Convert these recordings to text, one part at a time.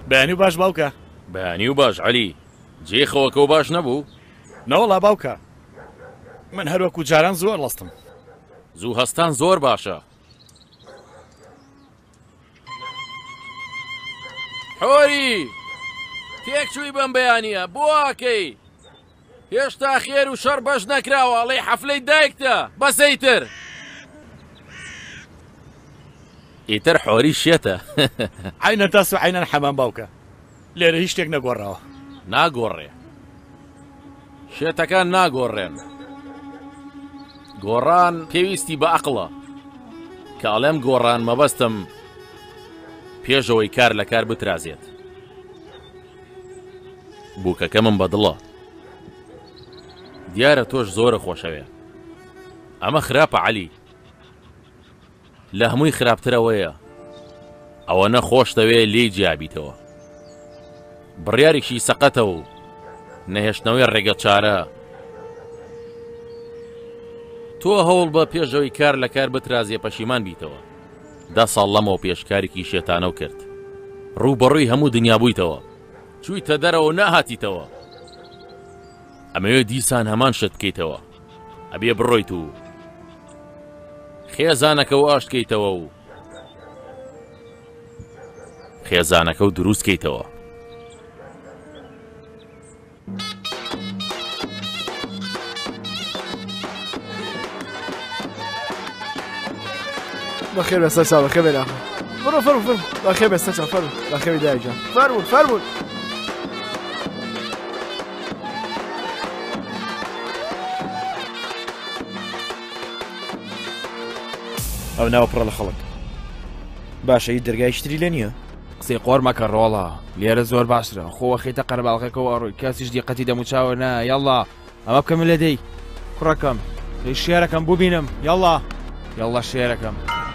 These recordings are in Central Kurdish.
بەیانی و باش باوکە. بەیانی و باش عەلی، جێخەوەکە و باش نەبوو؟ نەوەڵا باوکە، من هەروەکو جاران زۆر لەستم. زوو هەستان زۆر باشە. حۆری تێکچووی بەم بەیانیە بواکەی، هێشتا خێر و شەڕ بەش نەکراوە، ئەڵێ حەفلەی دایکتە بەسەیتر. ئیتر حۆری شێتە. عینە تاس و عینەن حەمان باوکە، لێرە هیچ شتێک نەگۆڕاوە. ناگۆڕێ، شێتەکان ناگۆڕێن. گۆڕان پێویستی بە عەقڵە، کە ئەڵێم گۆڕان مەبەستم پێشەوەی کار لە کار بترازێت. بووکەکە من بەدڵە، دیارە تۆش زۆرە خۆشەوێ. ئەمە خراپە عەلی، لە هەمووی خراپترەوەیە ئەوە نەخۆشتەوێ لێی جیابیتەوە. بڕیارێکی سەقەتە و نەهێشتنەوەی ڕێگە چارە. تۆ هەوڵ بە پێشەوەی کار لە کار بترازێ پەشیمان بیتەوە. 10 ساڵ لەمەوە پێشکارێکی شێتانە و کرد، ڕووبەڕووی هەموو دنیا بوویتەوە، چوویتە دەرەوە ناهاتیتەوە. ئەمەوێ دیسان هەمان شت بکەیتەوە، ئەبێ بڕۆیت و خێزانەکە و ئاشتکەیتەوە و خێزانەکە و دروستکەیتەوە. بخير بس سا بخير يا اخي. فرو فرو فرو بخير بس سا فرو بخير دايجا فرو فرو. ئەو ناوە پڕە لە خەڵک. باشە هیچ دەرگای شتری لێ نییە؟ قسەی قۆر مەکە ڕۆڵە، لێرە زۆر باشترە. خۆوە خەیتە قەرەباڵغێکەوە ئەڕۆی، کاسیش دیقەتی دەموچاوە نا. یەڵڵا ئەمە بکەم لە دەی کوڕەکەم، شێرەکەم بوو بینم. یەڵڵا یەڵڵا شێرەکەم.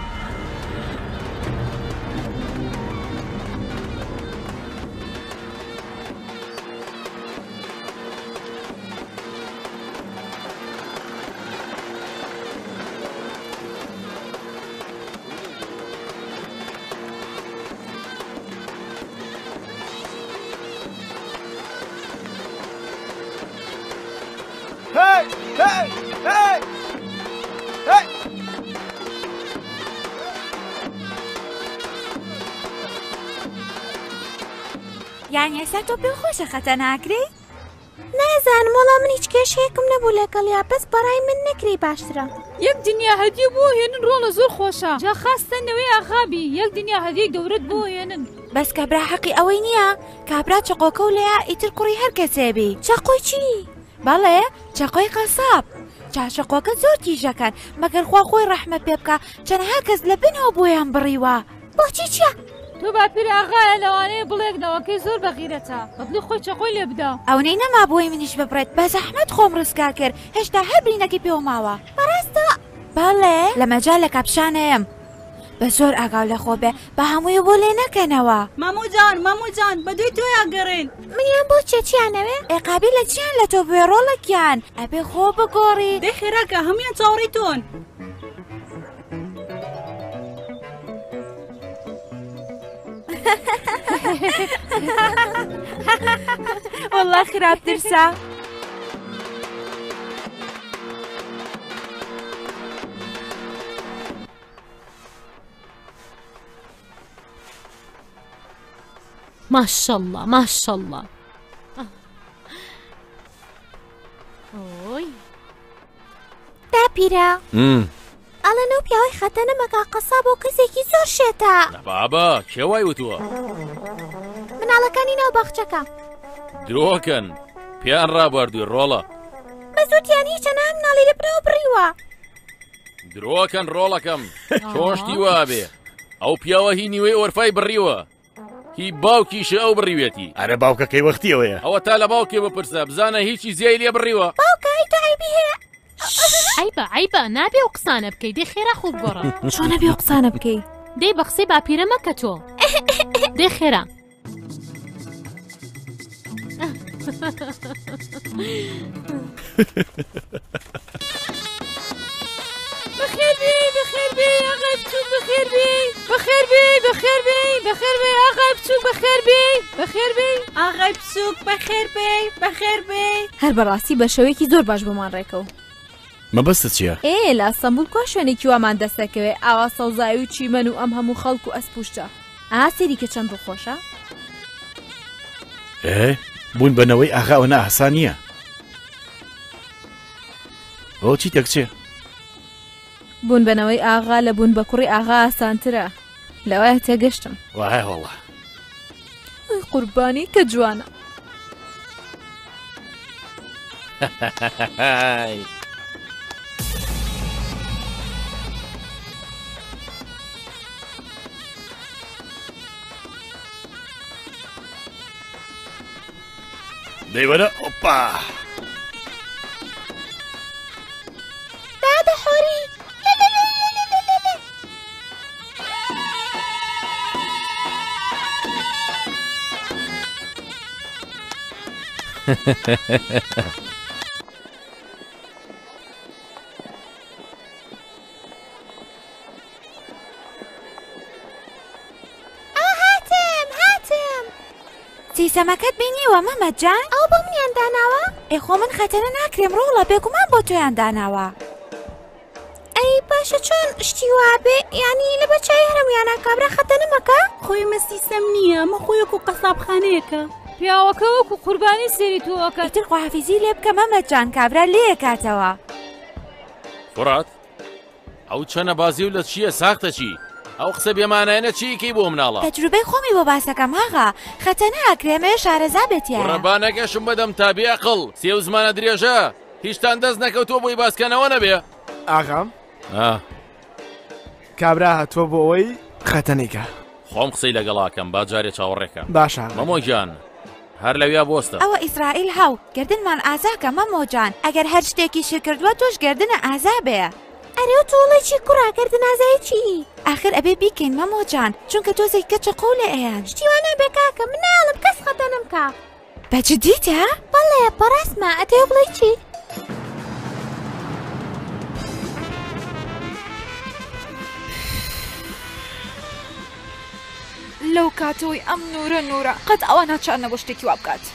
یعنی ئێستا تۆ پێ خۆشە خەتە ناکری؟ نازانم وەڵام من هیچ کێشەیەکم نەبوو لەگەڵیا، بەس بەڕای من نەکری باشترە. یەک دنیا هەدیە بۆ هێنن ڕۆڵە زۆر خۆشە، جا خاستەنەوەی ئاغابی یەک دنیا هەدیەی گەورەت بۆ هێنن. بەس کابرا حەقی ئەوەی نییە کابرا چقۆکە و لەیە ئیتر کوڕی هەر کەسێبی. چەقۆی چی؟ بەڵێ چەقۆی قەساب. چاچەقۆکە زۆر تیژەکەن، مەگەر خوا خۆی ڕەحمە پێ بکە چەندها کەس لە بنەوە بۆیان بڕیوە. بۆچی چیە؟ تۆ باپیر ئاغایە لەوانەیە بڵێکنەوەکەی زۆر بەغیرەتە، بەدڵی خۆی چەقۆی لێ بدە. ئەوەی نەما بۆی منیش ببڕێت، بە زەحمەت خۆم ڕزگار کرد، هێشتا هەر برینەکەی پێوە ماوە. بەڕاستە؟ بەڵێ لە مەجال لە کاپشانەیەم. بە زۆر ئاگاو لە خۆ بێ، بە هەمووی بۆ لێ نەکەنەوە. مامۆجان بەدوی تۆیا گەڕێن. منیان بۆ چێچیانەوێ؟ ئێقابی لە چیان لە تۆ بێ ڕۆڵێکیان ئەبێ خۆ بگۆڕی. دەی خێراکە هەمویان چاوەڕێی تۆن. والله خراپترسە. ماشەڵڵا ماشەڵڵا. ئۆی داپیرە ئەڵێن ئەو پیاوەی خەتە نەمەکە قەساب بۆ کەسێکی زۆر شێتە. بابا کێوای وتووە؟ مناڵەکانی ناو باخچەکە درۆکەن، پیان ڕابواردووی ڕۆڵە. بەزووتیان هیچە نام مناڵی لە بنەوە بڕیوە. درۆکەن ڕۆڵەکەم چۆشتی وابێ، ئەو پیاوە هی نیوەی ئۆرفای بڕیوە، هی باوکیشە ئەو بڕیوێتی. ئەرە باوکەکەی وەختیەوەیە. ئەوە تا لە باوکێ بپرسە، بزانە هیچی زیای لێ بڕیوە. باوکای تۆ عیبی هەیە. عیبە نابێ و قسانە بکەی، دەی خێرا خوب گۆڕە. چۆن نەبێ و قسانە بکەی؟ دەی بە قسەی باپیرە مەکە تۆ. دەی خێرا بخێربی ئاغای بچوو بخێربی ئاغای بچوو بخێربی. ئاغای بچووک بەخێر بێ بەخێر بێ. هەر بەڕاستی بە شێوەیەکی زۆر باش بۆمان ڕێکەوە. مەبەستت چییە؟ لە ئەستەمبول کوا شوێنێکی وامان دەستەکەوێ ئاوا سەوزایی و چیمەن و ئەم هەموو خەڵک و ئەسپوشتە. سێری کە چەند ڕووخۆشە؟ بوون بنەوەی ئاغاوە نەئاسان نییە. ئەو چی تەکچێ؟ بوون بنەوەی ئاغا لە بوون بە کوڕی ئاغا ئاسانترە. لەوایە تێگەشتم. وایە وەڵڵا. قوربانی کە جوانە. دەیوەرە ئۆپا. دادە حۆری. سیسەمەکەت بینیوە مەمەجان؟ ئەو بۆ منیان داناوە؟ خۆ من خەتەنە ناکرێم ڕۆڵە بێگومان بۆ تۆیان داناوە. ئەی باشە چۆن شتی وابێ یانی لە بەچای هەرمویانە کابرا خەتەنە مەکە؟ خۆی مەسیسەم نییە ئەمە خۆیەک و قەسابخانەیەکە. پیاوەکە وەکو قوربانی سێری تۆوەکە. ئیتر خواحافیزی لێ بکە مەمەجان کابرا لێکاتەوە. فڕات ئەو چەنە بازی و لە چییە ساختە چی؟ ئەو قسە بێمانایەنە چیکی بۆ مناڵە؟ تەجروبەی خۆمی بۆ باسەکەم هاغا خەتەنە ئاکرێمێ شارەزا بێتیە. ڕەبانەکەشم بەدەم تابی ئەقڵ سێ و زمانە درێژە هیچتان دەست نەکەوتووە بۆی باسکەنەوە نەبێ. ئاغام کابرا هاتووە بۆ ئەوەی خەتەنێکە. خۆم قسەی لەگەڵاکەم با جارێ چاوەڕێکە. باشە مەمۆ گیان هەر لەویا بۆستە. ئەوە ئیسرائیل هاو گردنمان ئازاکە مەمۆجان ئەگەر هەر شتێکی شیر کردووە تۆش گردنە ئازا بێ. ئەرێ تۆڵێکی کوڕا گردن ئازایی چی؟ ئاخر ئەبێ بیکەین مەمۆجان چونکە تۆزێک کەچە قەولە ئەیان. شتیوانە بێکاکە مناڵم کەس خەتەنم کا. بەجددیتە؟ بەڵێ بەڕاستمە ئەتێ بڵێ چی؟ لەو کاتەوەی ئەم نورە قەت ئەوە ناچارنە بۆ شتێکی وا بکات.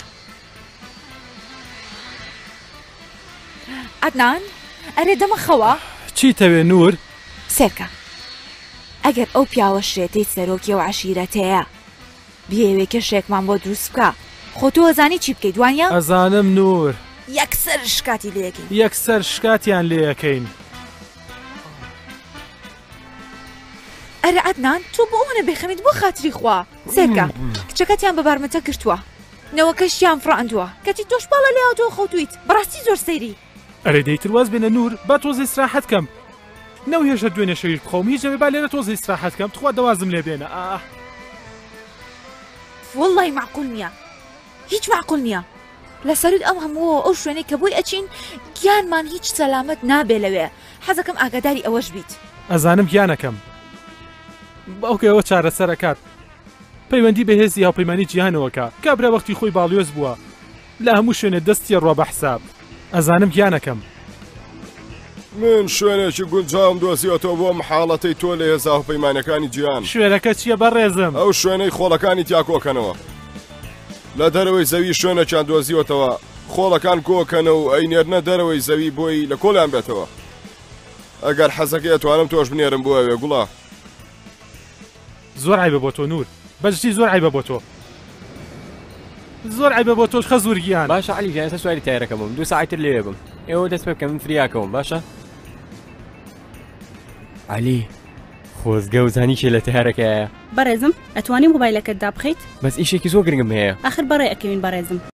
عەدنان ئەرێ دەمەخەوە چیتەوێ نور؟ سێرکە ئەگەر ئەو پیاوە شێتەی سەرۆکی و عەشیرەتەیە بیەوێ کەشێکمان بۆ دروست بکە خۆ تۆ ئەزانی چی بکەیت وانە؟ ئەزانم نور یەکسەر شکاتی لێەکەین. یەکسەر شکاتیان لێەکەین. ئەرە عەدنان تۆ بۆ ئەوە نەبێخەمیت بۆ خاتری خوا. سێرکە کچەکەتیان بە بارمەتە کردووە نەوەکەشیان فڕاندووە کەتی تۆش باڵە لێەوە تۆ خەوتویت بەڕاستی زۆر سەیری. ئەرێ دەیتر واز بێنە نور با تۆزی استراحەت کەم نەوهێشە دوێنێ شەویر بخۆم هیچ جەوێ با لێرە تۆزی استراحەت کەم تخوا دەوازم لێ بێنە. وەڵڵی معقول نییە هیچ معقول نییە لە سەرود ئەم هەمووە ئەو شوێنەی کە بۆی ئەچین گیانمان هیچ سەلامەت نابێ لەوێ حەزەکەم ئاگاداری ئەوەش بیت. ئەزانم گیانەکەم باوکەوە چارەسەرەکات پەیوەندی بەهێزی هاوپەیمانی جیهانەوەکە کابرا وەختی خۆی باڵیۆز بووە لە هەموو شوێنە دەستی ڕۆ بە حساب. ئەزانم گیانەکەم من شوێنێکی گونجام دۆزیەوە بۆ محاڵەتەی تۆ لە هێزا هاوپەیمانەکانی جیهان. شوێنەکە چییە بەڕێزم؟ ئەو شوێنەی خۆڵەکانی تیاکۆکەنەوە لە دەرەوەی زەوی شوێنێکیان دۆزیوەتەوە خۆڵەکان کۆکەنە و ئەینێرنە دەرەوەی زەوی بۆی لە کۆلیان بێتەوە. ئەگەر حەزەکەی ئەتوانم تۆش بنێرم بۆ ئەوێ گوڵا. زۆر عیبە بۆ تۆ نور بەشتی زۆر عیبە بۆ تۆ زۆر عیبە بۆ تۆش خەزور گیان. باشە عەلی گیان ئێستا سواری تایرەکە بم 2 ساعتر لێ بم ئێوە دەست پێ بکەم من فریاکەوم باشە؟ عەلی خۆزگە و زانی کێ لە تایرەکەیە؟ بەڕێزم ئەتوانی مۆبایلەکەت دابخەیت؟ بەس ئیشێکی زۆر گرنگم هەیە. ئاخر بەڕێ ئەکەوین بەڕێزم.